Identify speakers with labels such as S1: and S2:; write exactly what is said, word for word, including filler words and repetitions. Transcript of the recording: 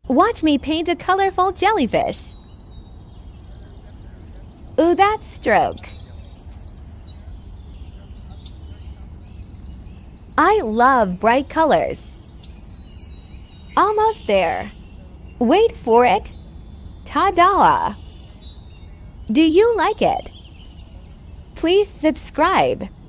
S1: Watch me paint a colorful jellyfish. Ooh, that stroke. I love bright colors. Almost there. Wait for it. Ta-da! Do you like it? Please subscribe.